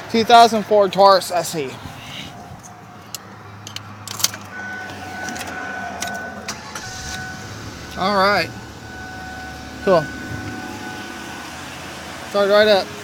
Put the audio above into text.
2004 Taurus SE. All right, cool. Started right up.